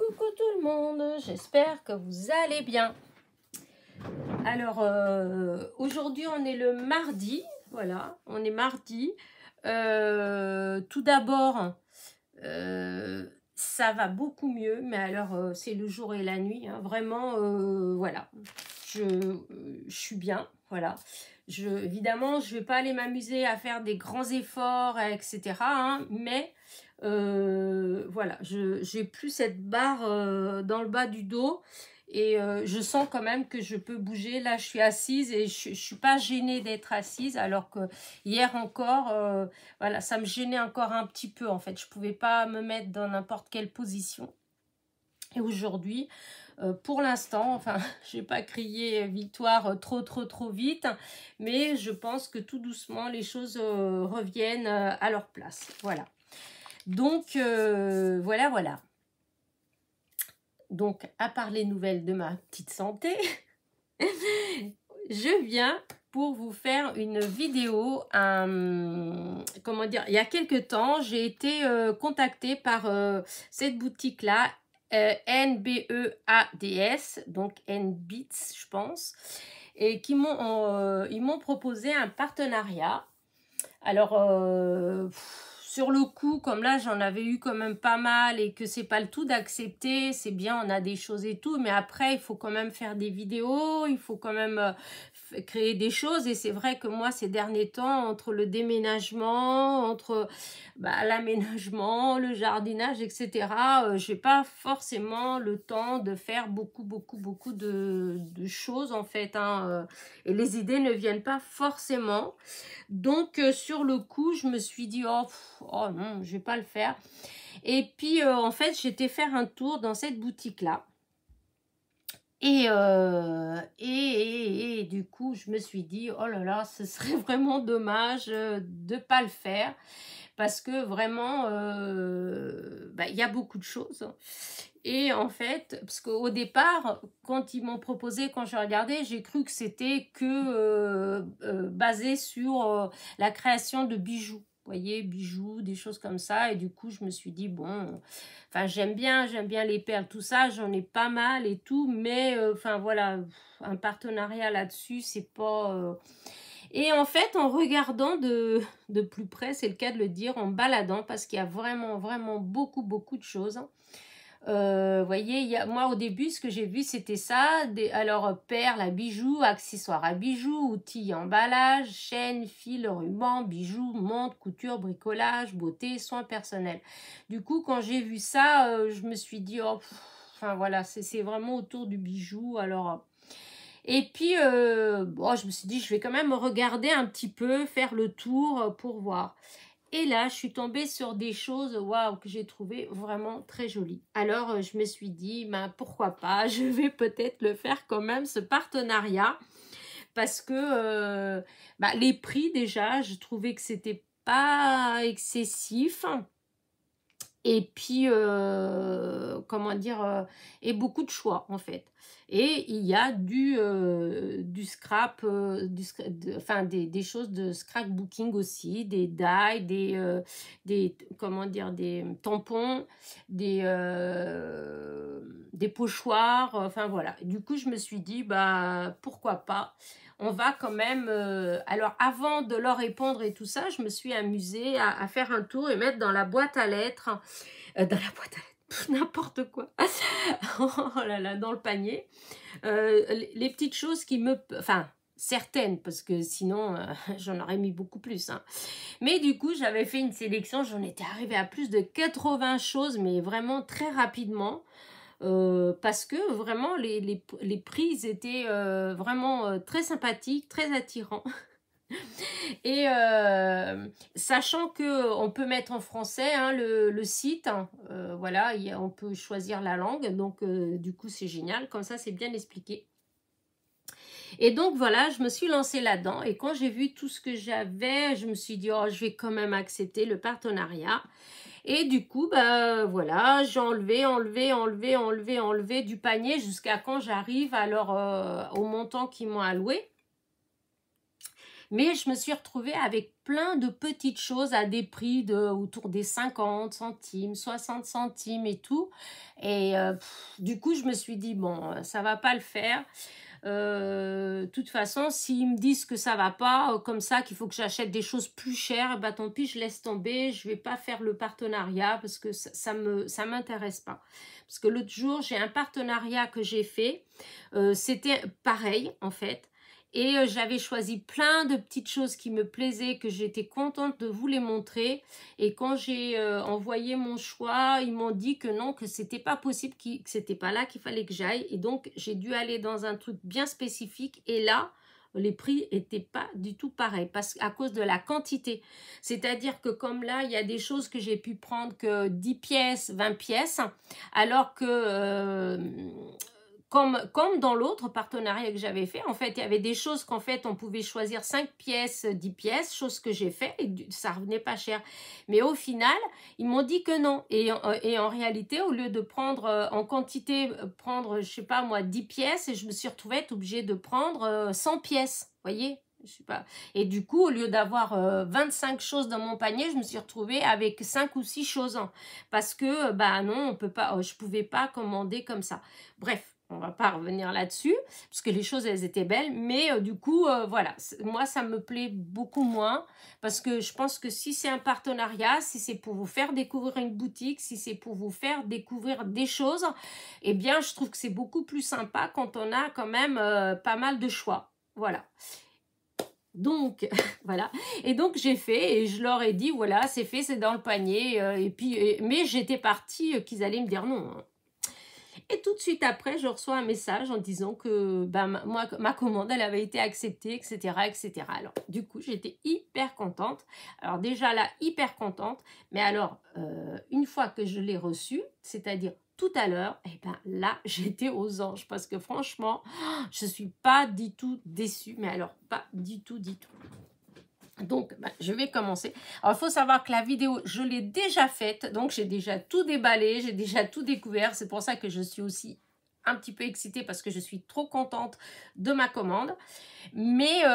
Coucou tout le monde, j'espère que vous allez bien. Alors aujourd'hui on est le mardi, voilà, on est mardi. Tout d'abord, ça va beaucoup mieux, mais alors c'est le jour et la nuit, hein, vraiment, voilà, je suis bien, voilà. Évidemment, je ne vais pas aller m'amuser à faire des grands efforts, etc. hein, mais voilà, j'ai plus cette barre dans le bas du dos et je sens quand même que je peux bouger. Là, je suis assise et je ne suis pas gênée d'être assise, alors que hier encore, voilà, ça me gênait encore un petit peu en fait. Je ne pouvais pas me mettre dans n'importe quelle position. Et aujourd'hui, pour l'instant, enfin, je n'ai pas crié victoire trop vite, mais je pense que tout doucement, les choses reviennent à leur place. Voilà. Donc, voilà. Donc, à part les nouvelles de ma petite santé, je viens pour vous faire une vidéo. Comment dire, il y a quelques temps, j'ai été contactée par cette boutique-là, NBEADS, donc NBEADS, je pense, et ils m'ont proposé un partenariat. Alors, sur le coup, comme là, j'en avais eu quand même pas mal et que c'est pas le tout d'accepter, c'est bien, on a des choses et tout, mais après, il faut quand même faire des vidéos, il faut quand même créer des choses. Et c'est vrai que moi, ces derniers temps, entre le déménagement, entre l'aménagement, le jardinage, etc., j'ai pas forcément le temps de faire beaucoup de choses, en fait, hein, et les idées ne viennent pas forcément. Donc, sur le coup, je me suis dit, oh non, je vais pas le faire. Et puis, en fait, j'étais faire un tour dans cette boutique-là. Et du coup, je me suis dit, oh là là, ce serait vraiment dommage de ne pas le faire. Parce que vraiment, y a beaucoup de choses. Et en fait, parce qu'au départ, quand ils m'ont proposé, quand je regardais, j'ai cru que c'était que basé sur la création de bijoux. Vous voyez, bijoux, des choses comme ça. Et du coup, je me suis dit, bon, enfin, j'aime bien les perles, tout ça. J'en ai pas mal et tout. Mais, enfin, voilà, un partenariat là-dessus, c'est pas... Et en fait, en regardant de plus près, c'est le cas de le dire, en baladant, parce qu'il y a vraiment beaucoup de choses. Voyez, moi au début, ce que j'ai vu, c'était ça. Alors, perles à bijoux, accessoires à bijoux, outils, emballage, chaînes, fils, rubans, bijoux, montres, couture, bricolage, beauté, soins personnels. Du coup, quand j'ai vu ça, je me suis dit, oh, enfin voilà, c'est vraiment autour du bijou. Alors... Et puis, je me suis dit, je vais quand même regarder un petit peu, faire le tour pour voir. Et là, je suis tombée sur des choses, waouh, que j'ai trouvées vraiment très jolies. Alors, je me suis dit, pourquoi pas, je vais peut-être le faire quand même, ce partenariat. Parce que les prix, déjà, je trouvais que c'était pas excessif. Et puis, comment dire, et beaucoup de choix, en fait. Et il y a du scrap, des choses de scrapbooking aussi, des die, comment dire, des tampons, des pochoirs, enfin voilà. Du coup, je me suis dit, pourquoi pas. On va quand même... alors, avant de leur répondre et tout ça, je me suis amusée à faire un tour et mettre dans la boîte à lettres, n'importe quoi, oh là là, dans le panier, les petites choses qui me... Enfin, certaines, parce que sinon, j'en aurais mis beaucoup plus. Hein. Mais du coup, j'avais fait une sélection, j'en étais arrivée à plus de 80 choses, mais vraiment très rapidement. Parce que vraiment les prix étaient vraiment très sympathiques, très attirants. Et sachant qu'on peut mettre en français hein, le site, hein, voilà, on peut choisir la langue, donc du coup c'est génial, comme ça c'est bien expliqué. Et donc voilà, je me suis lancée là-dedans et quand j'ai vu tout ce que j'avais, je me suis dit oh je vais quand même accepter le partenariat. Et du coup, voilà, j'ai enlevé du panier jusqu'à quand j'arrive alors au montant qu'ils m'ont alloué. Mais je me suis retrouvée avec plein de petites choses à des prix autour des 50 centimes, 60 centimes et tout. Et du coup, je me suis dit, bon, ça va pas le faire. De toute façon, s'ils me disent que ça va pas, comme ça, qu'il faut que j'achète des choses plus chères, bah tant pis, je laisse tomber, je vais pas faire le partenariat parce que ça m'intéresse pas. Parce que l'autre jour, j'ai un partenariat que j'ai fait, c'était pareil en fait. Et j'avais choisi plein de petites choses qui me plaisaient, que j'étais contente de vous les montrer. Et quand j'ai envoyé mon choix, ils m'ont dit que non, que c'était pas possible, que c'était pas là qu'il fallait que j'aille. Et donc, j'ai dû aller dans un truc bien spécifique. Et là, les prix n'étaient pas du tout pareils, à cause de la quantité. C'est-à-dire que comme là, il y a des choses que j'ai pu prendre que 10 pièces, 20 pièces, alors que... Comme dans l'autre partenariat que j'avais fait, en fait, il y avait des choses qu'en fait, on pouvait choisir 5 pièces, 10 pièces, chose que j'ai fait et ça revenait pas cher. Mais au final, ils m'ont dit que non. Et en réalité, au lieu de prendre en quantité, prendre, je sais pas moi, 10 pièces, et je me suis retrouvée obligée de prendre 100 pièces. Vous voyez? Je sais pas. Et du coup, au lieu d'avoir 25 choses dans mon panier, je me suis retrouvée avec 5 ou 6 choses. Parce que, bah non, on peut pas, je pouvais pas commander comme ça. Bref. On va pas revenir là-dessus, parce que les choses, elles étaient belles. Mais du coup, voilà, moi, ça me plaît beaucoup moins. Parce que je pense que si c'est un partenariat, si c'est pour vous faire découvrir une boutique, si c'est pour vous faire découvrir des choses, eh bien, je trouve que c'est beaucoup plus sympa quand on a quand même pas mal de choix. Voilà. Donc, voilà. Et donc, j'ai fait et je leur ai dit, voilà, c'est fait, c'est dans le panier. Mais j'étais partie qu'ils allaient me dire non. Et tout de suite après, je reçois un message en disant que ma commande, elle avait été acceptée, etc., etc. Alors, du coup, j'étais hyper contente. Alors, déjà là, hyper contente. Mais alors, une fois que je l'ai reçue, c'est-à-dire tout à l'heure, et ben là, j'étais aux anges. Parce que franchement, je ne suis pas du tout déçue. Mais alors, pas du tout, du tout. Donc, je vais commencer. Alors, il faut savoir que la vidéo, je l'ai déjà faite. Donc, j'ai déjà tout déballé. J'ai déjà tout découvert. C'est pour ça que je suis aussi un petit peu excitée parce que je suis trop contente de ma commande. Mais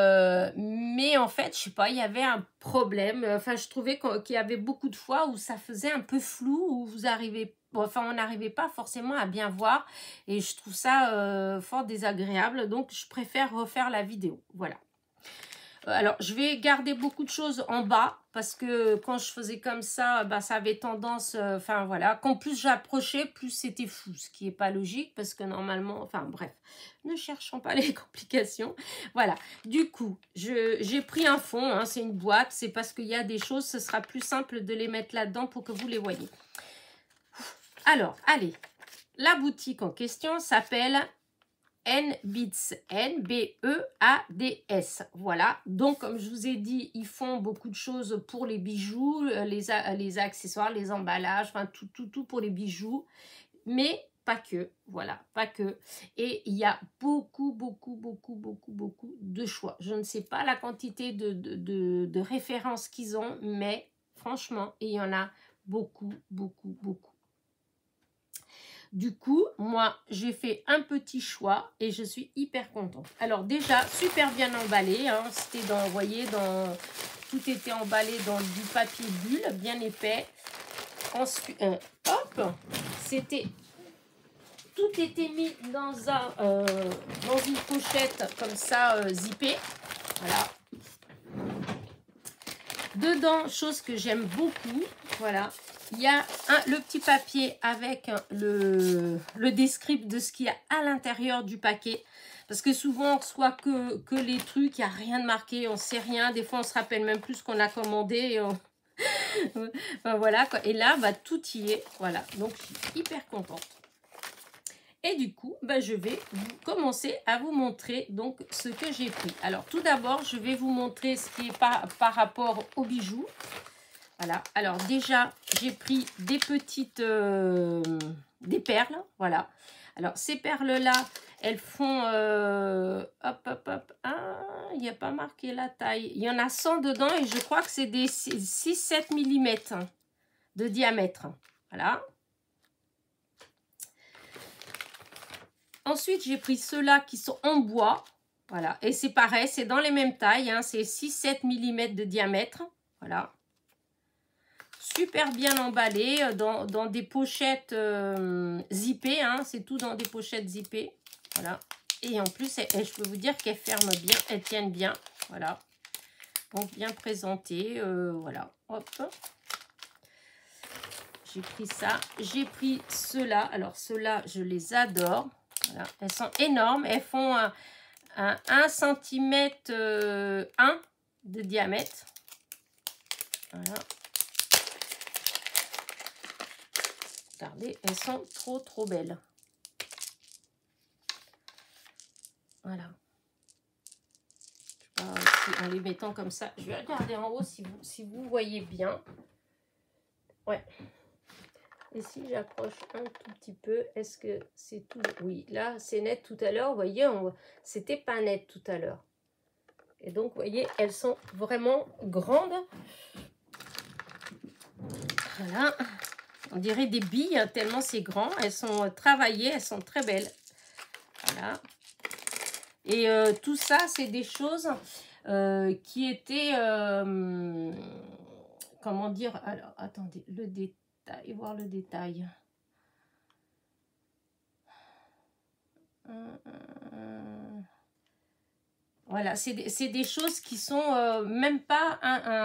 en fait, je sais pas, il y avait un problème. Enfin, je trouvais qu'il y avait beaucoup de fois où ça faisait un peu flou, où vous arrivez... Enfin, on n'arrivait pas forcément à bien voir. Et je trouve ça fort désagréable. Donc, je préfère refaire la vidéo. Voilà. Alors, je vais garder beaucoup de choses en bas parce que quand je faisais comme ça, ça avait tendance, enfin voilà, quand plus j'approchais, plus c'était fou, ce qui n'est pas logique parce que normalement, enfin bref, ne cherchons pas les complications. Voilà, du coup, j'ai pris un fond, hein, c'est une boîte, c'est parce qu'il y a des choses, ce sera plus simple de les mettre là-dedans pour que vous les voyez. Alors, allez, la boutique en question s'appelle... N-Beads, N-B-E-A-D-S. Voilà, donc comme je vous ai dit, ils font beaucoup de choses pour les bijoux, les accessoires, les emballages, enfin tout pour les bijoux, mais pas que, voilà, pas que. Et il y a beaucoup de choix. Je ne sais pas la quantité de références qu'ils ont, mais franchement, il y en a beaucoup. Du coup, moi, j'ai fait un petit choix et je suis hyper contente. Alors déjà, super bien emballé. Hein, c'était dans, vous voyez, tout était emballé dans du papier bulle, bien épais. Ensuite, hop, tout était mis dans une pochette comme ça, zippée. Voilà. Dedans, chose que j'aime beaucoup, voilà. Il y a le petit papier avec le descript de ce qu'il y a à l'intérieur du paquet. Parce que souvent, on reçoit que les trucs, il n'y a rien de marqué, on ne sait rien. Des fois, on ne se rappelle même plus ce qu'on a commandé. Et enfin, voilà, quoi. Et là, tout y est. Voilà, donc je suis hyper contente. Et du coup, je vais commencer à vous montrer donc ce que j'ai pris. Alors, tout d'abord, je vais vous montrer ce qui est par rapport aux bijoux. Voilà, alors déjà, j'ai pris des petites, des perles, voilà. Alors, ces perles-là, elles font, hop, il n'y a pas marqué la taille. Il y en a 100 dedans et je crois que c'est des 6-7 mm de diamètre, voilà. Ensuite, j'ai pris ceux-là qui sont en bois. Voilà, et c'est pareil, c'est dans les mêmes tailles, hein, c'est 6-7 mm de diamètre. Voilà. Super bien emballé dans des pochettes zippées, hein, c'est tout dans des pochettes zippées. Voilà. Et en plus, je peux vous dire qu'elles ferment bien, elles tiennent bien. Voilà. Donc bien présenté. Voilà. Hop. J'ai pris ça. J'ai pris ceux-là. Alors ceux-là, je les adore. Voilà. Elles sont énormes. Elles font un 1 cm 1 de diamètre. Voilà. Regardez, elles sont trop belles. Voilà. Je sais pas si en les mettant comme ça, je vais regarder en haut si vous voyez bien. Ouais. Et si j'approche un tout petit peu, est-ce que c'est tout? Oui, là c'est net. Tout à l'heure, vous voyez, c'était pas net tout à l'heure. Et donc, vous voyez, elles sont vraiment grandes. Voilà. On dirait des billes, hein, tellement c'est grand. Elles sont travaillées, elles sont très belles. Voilà. Et tout ça, c'est des choses qui étaient... comment dire? Alors, attendez, le détail, voir le détail. Voilà, c'est des choses qui sont même pas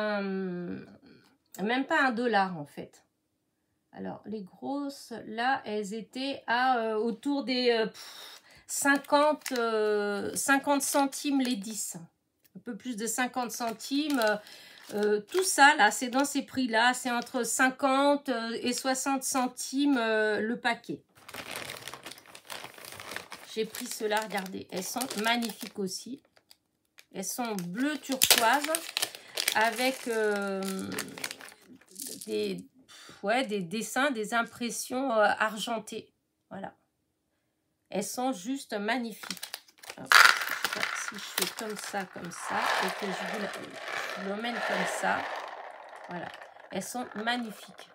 même pas $1 en fait. Alors, les grosses, là, elles étaient à autour des 50 centimes les 10. Un peu plus de 50 centimes. Tout ça, là, c'est dans ces prix-là. C'est entre 50 et 60 centimes le paquet. J'ai pris ceux-là, regardez. Elles sont magnifiques aussi. Elles sont bleu turquoise avec des dessins, des impressions argentées. Voilà. Elles sont juste magnifiques. Alors, je sais pas si je fais comme ça, et que je l'emmène comme ça. Voilà. Elles sont magnifiques.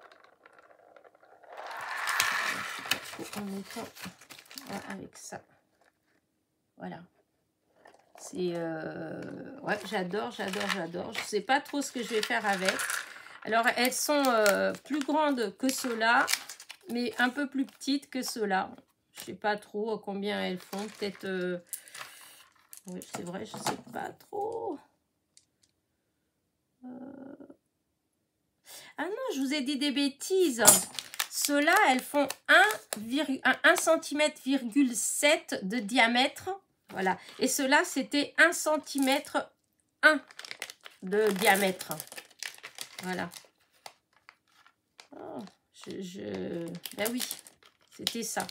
Je sais pas trop en mettant avec ça. Voilà. C'est ouais, j'adore. Je sais pas trop ce que je vais faire avec. Alors elles sont plus grandes que ceux-là, mais un peu plus petites que ceux-là. Je sais pas trop combien elles font. Peut-être oui, c'est vrai, je sais pas trop. Ah non, je vous ai dit des bêtises. Ceux-là, elles font 1 cm,7 cm de diamètre. Voilà. Et ceux-là, c'était 1 cm 1 de diamètre. Voilà. Oh, ben oui, c'était ça.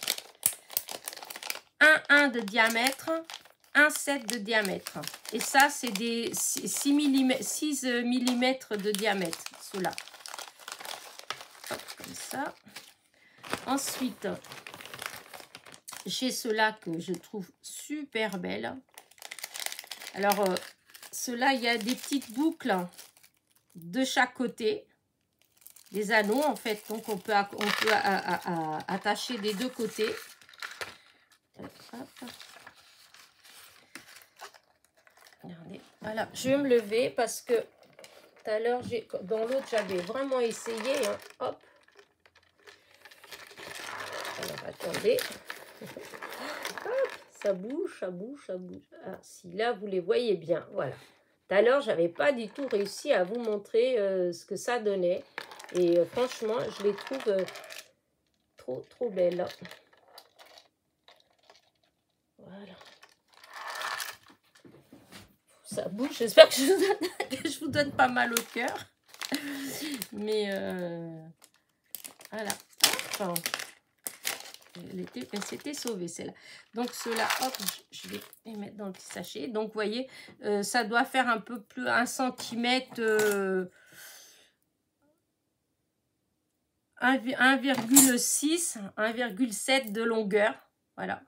1 de diamètre, 1,7 de diamètre. Et ça, c'est des 6 mm de diamètre, ceux-là. Comme ça. Ensuite, j'ai ceux-là que je trouve super belles. Alors, ceux-là, il y a des petites boucles de chaque côté. Des anneaux, en fait. Donc, on peut attacher des deux côtés. Hop. Regardez. Voilà, je vais me lever parce que tout à l'heure, dans l'autre, j'avais vraiment essayé. Hein. Hop. Alors, attendez. Hop, ça bouge. Ah, si là, vous les voyez bien. Voilà. Tout à l'heure, j'avais pas du tout réussi à vous montrer ce que ça donnait. Et franchement, je les trouve trop belles. Voilà. Ça bouge. J'espère que je vous donne pas mal au cœur. Mais voilà. Enfin, elle s'était sauvée celle-là. Donc ceux-là, hop, je vais les mettre dans le petit sachet. Donc vous voyez, ça doit faire un peu plus 1 cm 1,6, 1,7 de longueur. Voilà.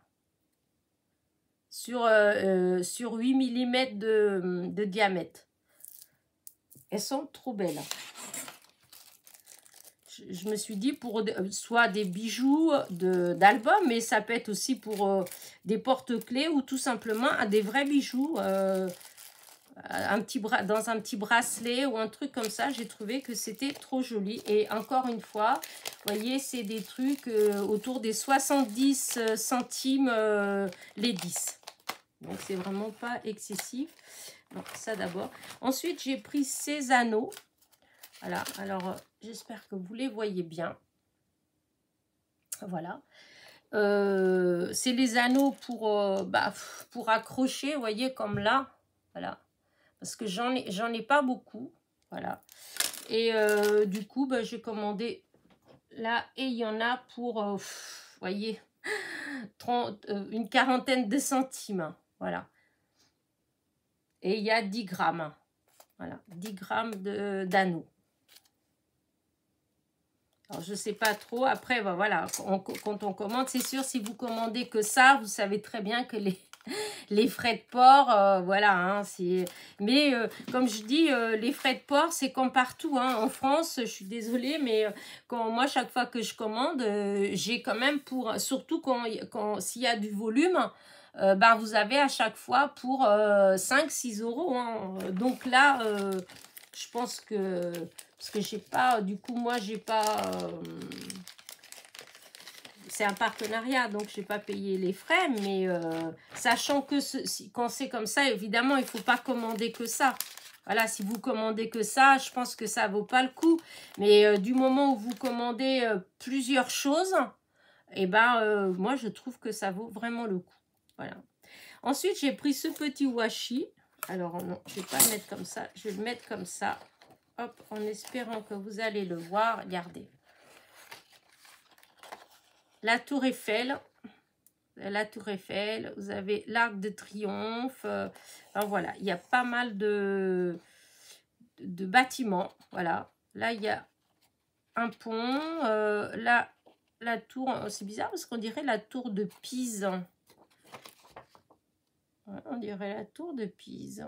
Sur 8 mm de diamètre. Elles sont trop belles. je me suis dit pour soit des bijoux d'album, mais ça peut être aussi pour des porte-clés ou tout simplement des vrais bijoux. Dans un petit bracelet ou un truc comme ça, j'ai trouvé que c'était trop joli. Et encore une fois, vous voyez, c'est des trucs autour des 70 centimes les 10. Donc, c'est vraiment pas excessif. Donc, ça d'abord. Ensuite, j'ai pris ces anneaux. Voilà, alors j'espère que vous les voyez bien. Voilà. C'est les anneaux pour accrocher, vous voyez, comme là. Voilà. Parce que j'en ai pas beaucoup. Voilà. Et du coup, j'ai commandé là. Et il y en a pour, vous voyez, une quarantaine de centimes. Voilà. Et il y a 10 grammes. Voilà. 10 grammes d'anneaux. Alors, je ne sais pas trop. Après, voilà, quand on commande, c'est sûr, si vous commandez que ça, vous savez très bien que les frais de port, voilà. Hein, mais comme je dis, les frais de port, c'est comme partout. Hein, en France, je suis désolée, mais moi, chaque fois que je commande, j'ai quand même surtout s'il y a du volume, vous avez à chaque fois pour 5-6 euros. Hein. Donc là, je pense que... Parce que j'ai pas, du coup, moi, j'ai pas... c'est un partenariat, donc je n'ai pas payé les frais. Mais sachant que quand c'est comme ça, évidemment, il ne faut pas commander que ça. Voilà, si vous commandez que ça, je pense que ça ne vaut pas le coup. Mais du moment où vous commandez plusieurs choses, eh moi, je trouve que ça vaut vraiment le coup. Voilà. Ensuite, j'ai pris ce petit washi. Alors, non, je ne vais pas le mettre comme ça. Je vais le mettre comme ça. Hop, en espérant que vous allez le voir. Regardez. La Tour Eiffel. La Tour Eiffel. Vous avez l'Arc de Triomphe. Enfin, voilà, il y a pas mal de bâtiments. Voilà. Là, il y a un pont. Là, la tour. C'est bizarre parce qu'on dirait la Tour de Pise. On dirait la Tour de Pise.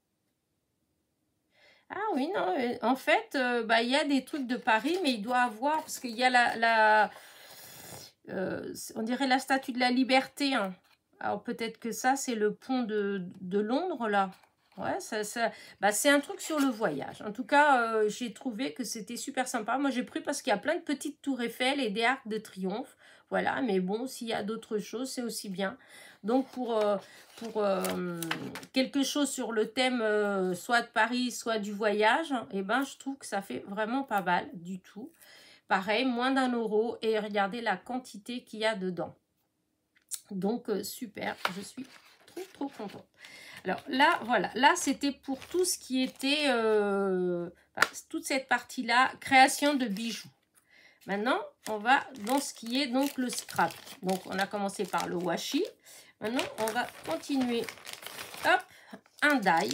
Ah oui, non, en fait, il y a des trucs de Paris, mais il doit avoir, parce qu'il y a on dirait la Statue de la Liberté. Hein. Alors peut-être que ça, c'est le pont de Londres, là. Ouais, c'est un truc sur le voyage. En tout cas, j'ai trouvé que c'était super sympa. Moi, j'ai pris parce qu'il y a plein de petites tours Eiffel et des arcs de triomphe. Voilà, mais bon, s'il y a d'autres choses, c'est aussi bien. Donc, pour quelque chose sur le thème soit de Paris, soit du voyage, je trouve que ça fait vraiment pas mal du tout. Pareil, moins d'1 euro et regardez la quantité qu'il y a dedans. Donc, super, je suis trop contente. Alors là, voilà, là c'était pour tout ce qui était, toute cette partie-là, création de bijoux. Maintenant, on va dans ce qui est donc le scrap. Donc, on a commencé par le washi. Maintenant, on va continuer. Hop, un die.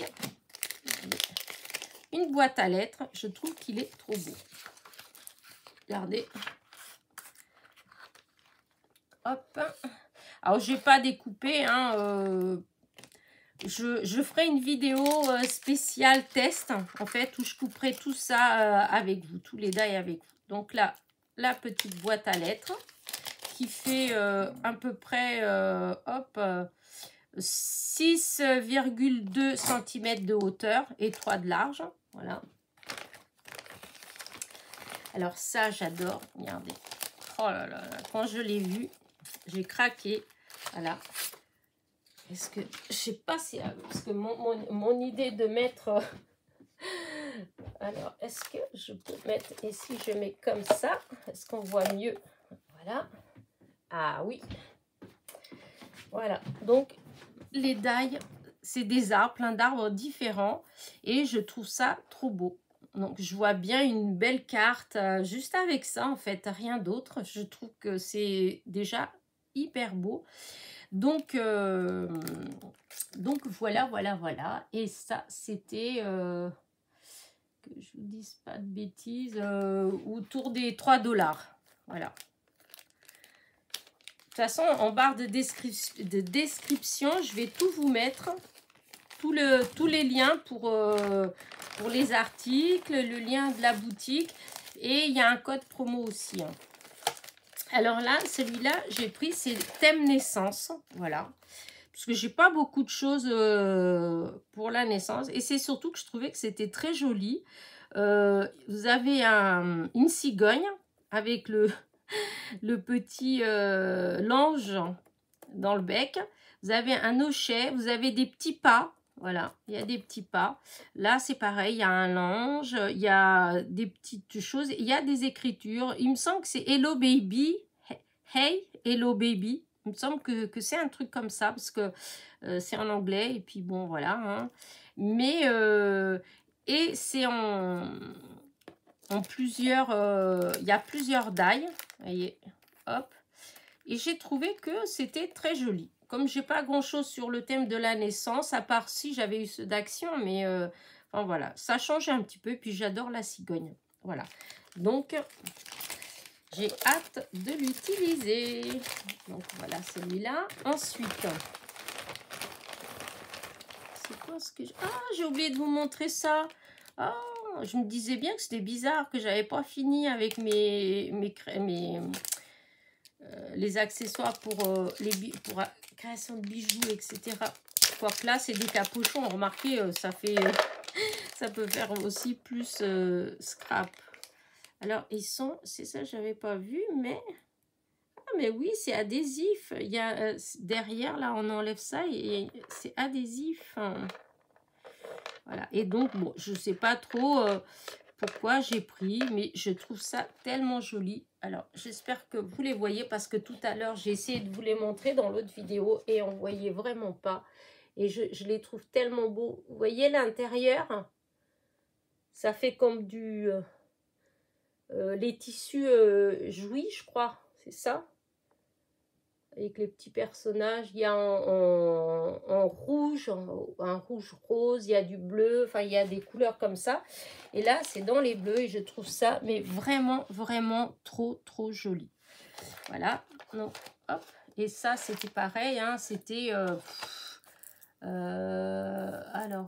Une boîte à lettres. Je trouve qu'il est trop beau. Regardez. Hop. Alors, je n'ai pas découpé. Hein, je ferai une vidéo spéciale test, en fait, où je couperai tout ça avec vous, tous les die avec vous. Donc là, la petite boîte à lettres qui fait à peu près 6,2 cm de hauteur et 3 de large. Voilà. Alors ça, j'adore. Regardez. Oh là là, quand je l'ai vu, j'ai craqué. Voilà. Est-ce que, je sais pas si, parce que mon idée de mettre... alors, est-ce que je peux mettre, et si je mets comme ça, est-ce qu'on voit mieux? Voilà. Ah oui. Voilà. Donc, les die, c'est des arbres, plein d'arbres différents. Et je trouve ça trop beau. Donc, je vois bien une belle carte juste avec ça, en fait. Rien d'autre. Je trouve que c'est déjà hyper beau. Donc voilà. Et ça, c'était... que je vous dise pas de bêtises, autour des 3 $. Voilà. De toute façon, en barre de description, je vais tout vous mettre, tous les liens pour les articles, le lien de la boutique. Et il y a un code promo aussi. Hein. Alors là, celui-là, j'ai pris, c'est thème naissance. Voilà. Parce que j'ai pas beaucoup de choses pour la naissance. Et c'est surtout que je trouvais que c'était très joli. Vous avez une cigogne avec le petit l'ange dans le bec. Vous avez un hochet, vous avez des petits pas. Voilà, il y a des petits pas. Là, c'est pareil, il y a un ange, il y a des petites choses, il y a des écritures. Il me semble que c'est Hello Baby, Hey, Hello Baby. Il me semble que c'est un truc comme ça, parce que c'est en anglais, et puis bon, voilà. Hein. Mais, et c'est en plusieurs, il y a plusieurs die, vous voyez, hop. Et j'ai trouvé que c'était très joli. Comme j'ai pas grand chose sur le thème de la naissance, à part si j'avais eu ceux d'action, mais enfin voilà, ça change un petit peu. Et puis j'adore la cigogne. Voilà. Donc j'ai hâte de l'utiliser. Donc voilà celui-là. Ensuite, c'est quoi ce que j'ai oublié de vous montrer ça. Ah, je me disais bien que c'était bizarre que j'avais pas fini avec les accessoires pour création de bijoux, etc. Quoique là, c'est des capuchons. Remarquez, ça peut faire aussi plus scrap. Alors, ils sont, c'est ça, j'avais pas vu, mais... Ah, mais oui, c'est adhésif. Il y a derrière, là, on enlève ça et c'est adhésif. Hein. Voilà. Et donc, bon, je sais pas trop... pourquoi j'ai pris, mais je trouve ça tellement joli. Alors, j'espère que vous les voyez parce que tout à l'heure, j'ai essayé de vous les montrer dans l'autre vidéo et on ne voyait vraiment pas. Et je les trouve tellement beaux. Vous voyez l'intérieur? Ça fait comme du... les tissus jouis, je crois. C'est ça? Avec les petits personnages, il y a en rouge, un rouge rose, il y a du bleu, enfin il y a des couleurs comme ça. Et là, c'est dans les bleus et je trouve ça mais vraiment, vraiment trop joli. Voilà, donc hop. Et ça, c'était pareil, hein, c'était... alors...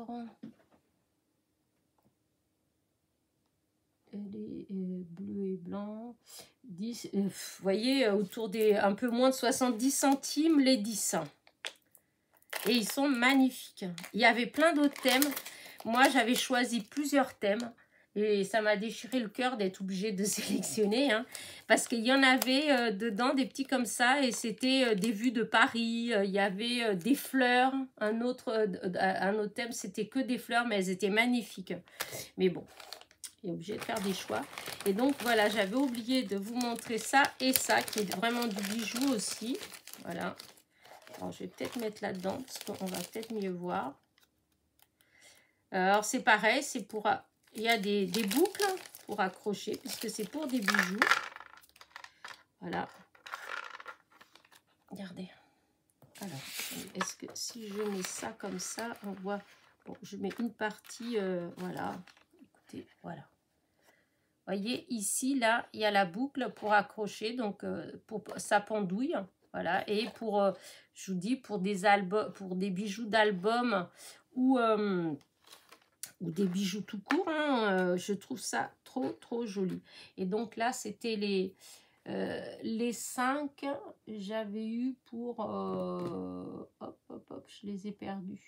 Les bleus et blancs, 10, vous voyez, autour des un peu moins de 70 centimes les 10. Et ils sont magnifiques. Il y avait plein d'autres thèmes. Moi, j'avais choisi plusieurs thèmes. Et ça m'a déchiré le cœur d'être obligée de sélectionner. Hein, parce qu'il y en avait dedans des petits comme ça. Et c'était des vues de Paris. Il y avait des fleurs. Un autre thème, c'était que des fleurs. Mais elles étaient magnifiques. Mais bon. Et obligé de faire des choix. Et donc voilà, j'avais oublié de vous montrer ça et ça qui est vraiment du bijou aussi. Voilà. Alors je vais peut-être mettre là-dedans parce qu'on va peut-être mieux voir. Alors c'est pareil, c'est pour... Il y a des boucles pour accrocher puisque c'est pour des bijoux. Voilà. Regardez. Alors, est-ce que si je mets ça comme ça, on voit... Bon, je mets une partie, voilà. Écoutez, voilà. Voyez, ici, là, il y a la boucle pour accrocher, donc pour sa pendouille. Voilà, et pour, je vous dis, pour des albums, pour des bijoux d'album ou des bijoux tout court, hein, je trouve ça trop joli. Et donc là, c'était les 5, j'avais eu pour... hop, je les ai perdus.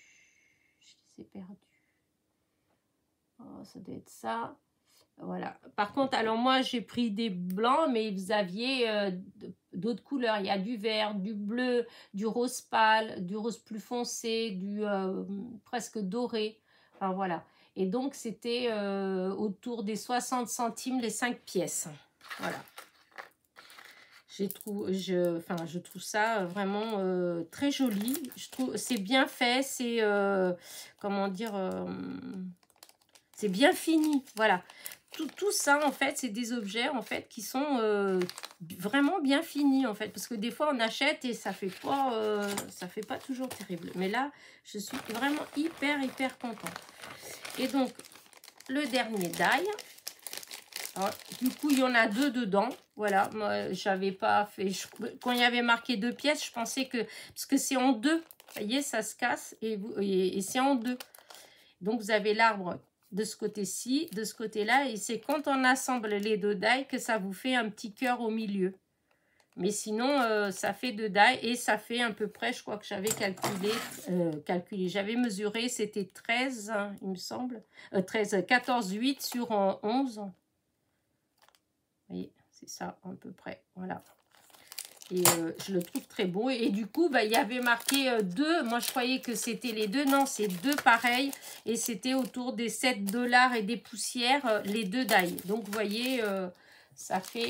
Oh, ça doit être ça. Voilà. Par contre, alors moi, j'ai pris des blancs, mais vous aviez d'autres couleurs. Il y a du vert, du bleu, du rose pâle, du rose plus foncé, du presque doré. Enfin, voilà. Et donc, c'était autour des 60 centimes les 5 pièces. Voilà. Je trouve ça vraiment très joli. Je trouve c'est bien fait. C'est, comment dire... c'est bien fini. Voilà. Tout ça, en fait, c'est des objets, en fait, qui sont vraiment bien finis, en fait. Parce que des fois, on achète et ça fait pas toujours terrible. Mais là, je suis vraiment hyper contente. Et donc, le dernier die. Alors, du coup, il y en a 2 dedans. Voilà, moi, j'avais pas fait... quand il y avait marqué 2 pièces, je pensais que... Parce que c'est en 2. Vous voyez, ça se casse et c'est en 2. Donc, vous avez l'arbre de ce côté-ci, de ce côté-là. Et c'est quand on assemble les deux die que ça vous fait un petit cœur au milieu. Mais sinon, ça fait 2 die et ça fait à peu près, je crois que j'avais calculé, j'avais mesuré, c'était 13, hein, il me semble. 13, 14, 8 sur 11. Vous voyez, c'est ça à peu près, voilà. Et je le trouve très beau. Et du coup, bah, il y avait marqué 2. Moi, je croyais que c'était les deux. Non, c'est 2 pareils. Et c'était autour des 7 $ et des poussières, les 2 die. Donc, vous voyez, ça fait...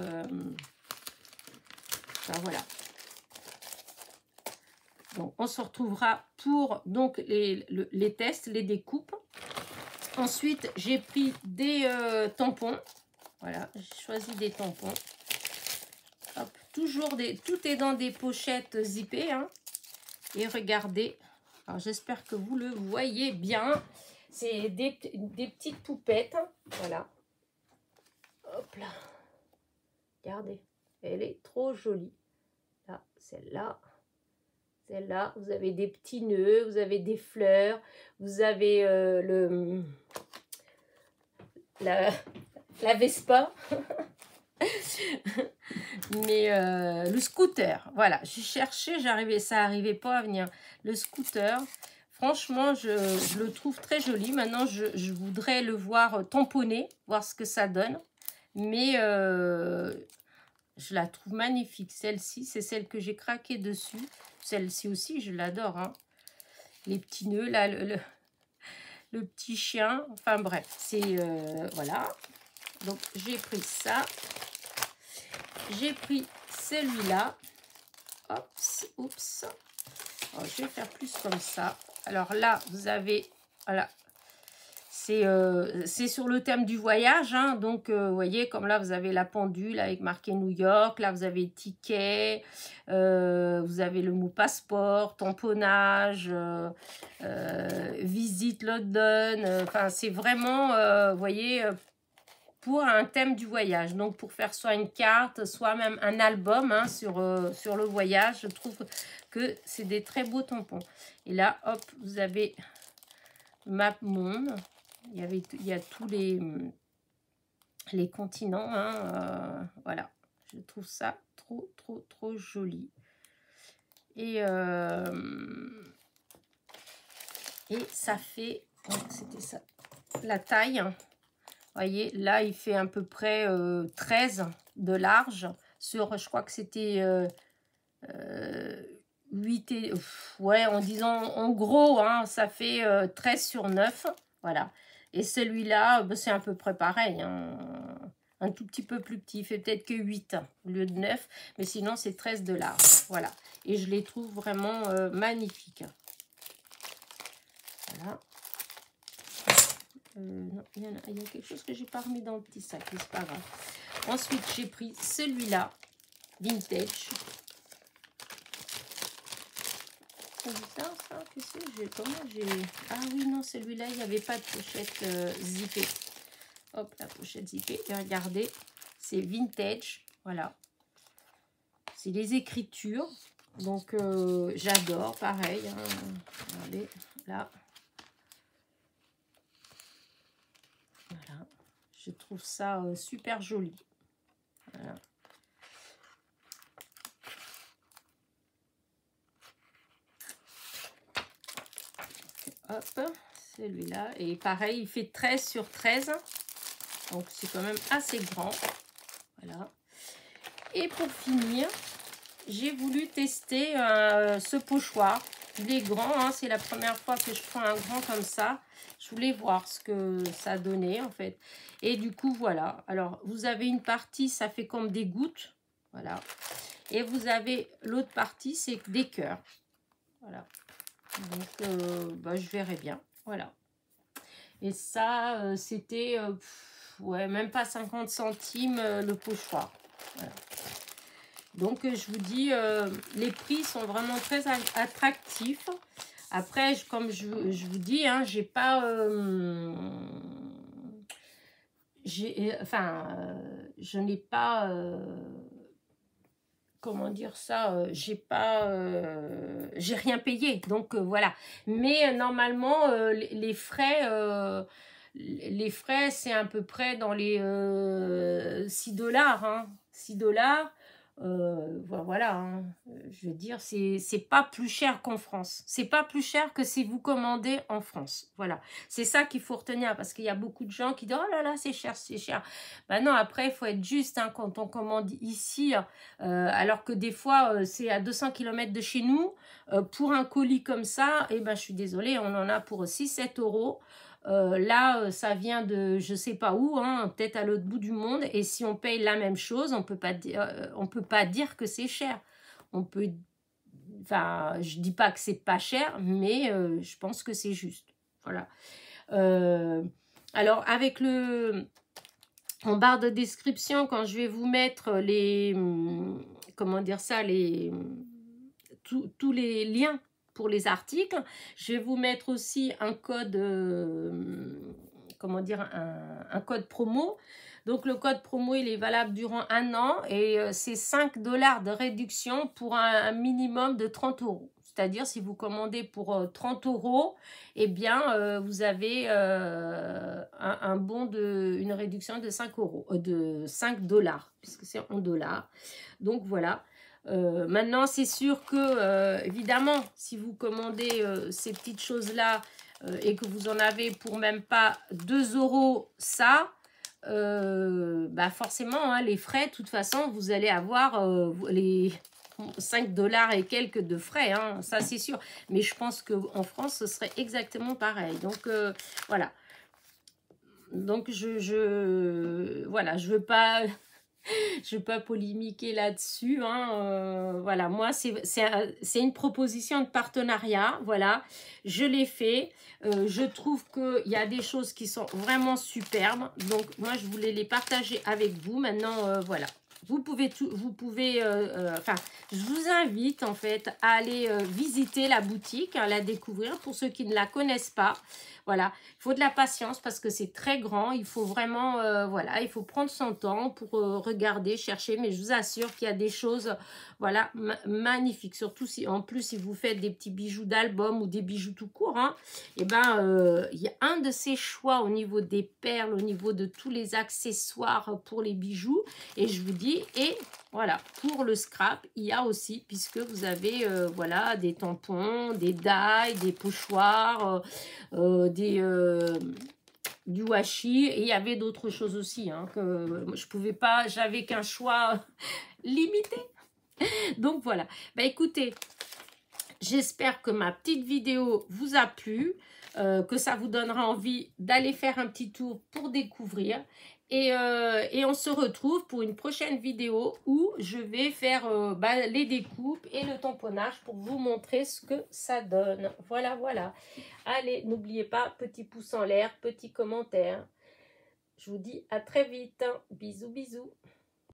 enfin, voilà. Donc, on se retrouvera pour donc, les tests, les découpes. Ensuite, j'ai pris des tampons. Voilà, j'ai choisi des tampons. Hop, toujours tout est dans des pochettes zippées. Hein. Et regardez, alors j'espère que vous le voyez bien. C'est des petites poupettes. Voilà. Hop là. Regardez, elle est trop jolie. Là, celle-là. Celle-là, vous avez des petits nœuds, vous avez des fleurs, vous avez la Vespa. Mais le scooter, voilà, j'ai cherché, ça n'arrivait pas à venir. Le scooter, franchement, je le trouve très joli. Maintenant, je voudrais le voir tamponné, voir ce que ça donne. Mais je la trouve magnifique. Celle-ci, c'est celle que j'ai craqué dessus. Celle-ci aussi, je l'adore. Hein. Les petits nœuds, là, le petit chien. Enfin bref, c'est... voilà. Donc, j'ai pris ça. J'ai pris celui-là. Oups. Alors, je vais faire plus comme ça. Alors là, vous avez... Voilà. C'est sur le thème du voyage. Hein, donc, vous voyez, comme là, vous avez la pendule avec marqué New York. Là, vous avez ticket. Vous avez le mot passeport, tamponnage, visite London. Enfin, c'est vraiment, vous voyez... pour un thème du voyage, donc pour faire soit une carte, soit même un album hein, sur le voyage, je trouve que c'est des très beaux tampons. Et là, hop, vous avez Map Monde, il y a tous les continents, hein, voilà, je trouve ça trop joli. Et ça fait, c'était ça, la taille. Vous voyez, là, il fait à peu près 13 de large sur, je crois que c'était 8 et... ouais, en disant, en gros, hein, ça fait 13 sur 9. Voilà. Et celui-là, c'est à peu près pareil. Hein, un tout petit peu plus petit. Il fait peut-être que 8 au lieu de 9. Mais sinon, c'est 13 de large. Voilà. Et je les trouve vraiment magnifiques. Voilà. Non, il y a quelque chose que j'ai pas remis dans le petit sac, mais c'est pas grave. Ensuite, j'ai pris celui-là, vintage. C'est bizarre ça, qu'est-ce que comment j'ai... Ah oui, non, celui-là, il n'y avait pas de pochette zippée. Hop, la pochette zippée. Et regardez, c'est vintage, voilà. C'est les écritures, donc j'adore, pareil. Hein. Regardez, là. Voilà, je trouve ça super joli. Voilà. Hop, celui-là. Et pareil, il fait 13 sur 13. Donc, c'est quand même assez grand. Voilà. Et pour finir, j'ai voulu tester ce pochoir. Il est grand, hein, c'est la première fois que je prends un grand comme ça. Je voulais voir ce que ça donnait en fait. Et du coup, voilà. Alors, vous avez une partie, ça fait comme des gouttes. Voilà. Et vous avez l'autre partie, c'est des cœurs. Voilà. Donc, bah, je verrai bien. Voilà. Et ça, c'était, ouais, même pas 50 centimes le pochoir. Voilà. Donc, je vous dis, les prix sont vraiment très attractifs. Après, comme je vous dis, hein, j'ai pas... je n'ai pas... comment dire ça, j'ai rien payé, donc voilà. Mais normalement, les frais les frais, c'est à peu près dans les 6 dollars. Hein, 6 dollars. Voilà, hein. Je veux dire, c'est pas plus cher qu'en France. C'est pas plus cher que si vous commandez en France. Voilà, c'est ça qu'il faut retenir parce qu'il y a beaucoup de gens qui disent oh là là, c'est cher, c'est cher. Ben non, après, il faut être juste hein, quand on commande ici, alors que des fois, c'est à 200 km de chez nous. Pour un colis comme ça, eh ben, je suis désolée, on en a pour 6-7 euros. Là, ça vient de je sais pas où, hein, peut-être à l'autre bout du monde. Et si on paye la même chose, on peut pas dire que c'est cher. On peut, enfin, je dis pas que c'est pas cher, mais je pense que c'est juste. Voilà. Alors avec en barre de description, quand je vais vous mettre les, comment dire ça, tous les liens pour les articles. Je vais vous mettre aussi un code, comment dire, un code promo. Donc, le code promo, il est valable durant 1 an et c'est 5 $ de réduction pour un minimum de 30 euros. C'est-à-dire, si vous commandez pour 30 euros, eh bien, vous avez un bon une réduction de 5 euros, de 5 $, puisque c'est en dollars. Donc, voilà. Maintenant, c'est sûr que, évidemment, si vous commandez ces petites choses-là et que vous en avez pour même pas 2 euros, ça, bah forcément, hein, les frais, de toute façon, vous allez avoir les 5 $ et quelques de frais, hein, ça c'est sûr. Mais je pense qu'en France, ce serait exactement pareil. Donc, voilà. Donc, voilà, je veux pas... Je ne vais pas polémiquer là-dessus. Hein, voilà, moi, c'est une proposition de partenariat. Voilà, je l'ai fait. Je trouve qu'il y a des choses qui sont vraiment superbes. Donc, moi, je voulais les partager avec vous. Maintenant, voilà. Vous pouvez, enfin, je vous invite en fait à aller visiter la boutique, à la découvrir pour ceux qui ne la connaissent pas. Voilà, il faut de la patience parce que c'est très grand. Il faut vraiment, voilà, il faut prendre son temps pour regarder, chercher. Mais je vous assure qu'il y a des choses, voilà, magnifiques. Surtout si, en plus, si vous faites des petits bijoux d'album ou des bijoux tout court, hein, et ben, il y a un de ces choix au niveau des perles, au niveau de tous les accessoires pour les bijoux. Et je vous dis, et voilà, pour le scrap, il y a aussi, puisque vous avez, voilà, des tampons, des die, des pochoirs, du washi, et il y avait d'autres choses aussi, hein, que je pouvais pas, j'avais qu'un choix limité. Donc voilà, bah écoutez, j'espère que ma petite vidéo vous a plu, que ça vous donnera envie d'aller faire un petit tour pour découvrir. Et on se retrouve pour une prochaine vidéo où je vais faire les découpes et le tamponnage pour vous montrer ce que ça donne. Voilà, voilà. Allez, n'oubliez pas, petit pouce en l'air, petit commentaire. Je vous dis à très vite. Bisous, bisous.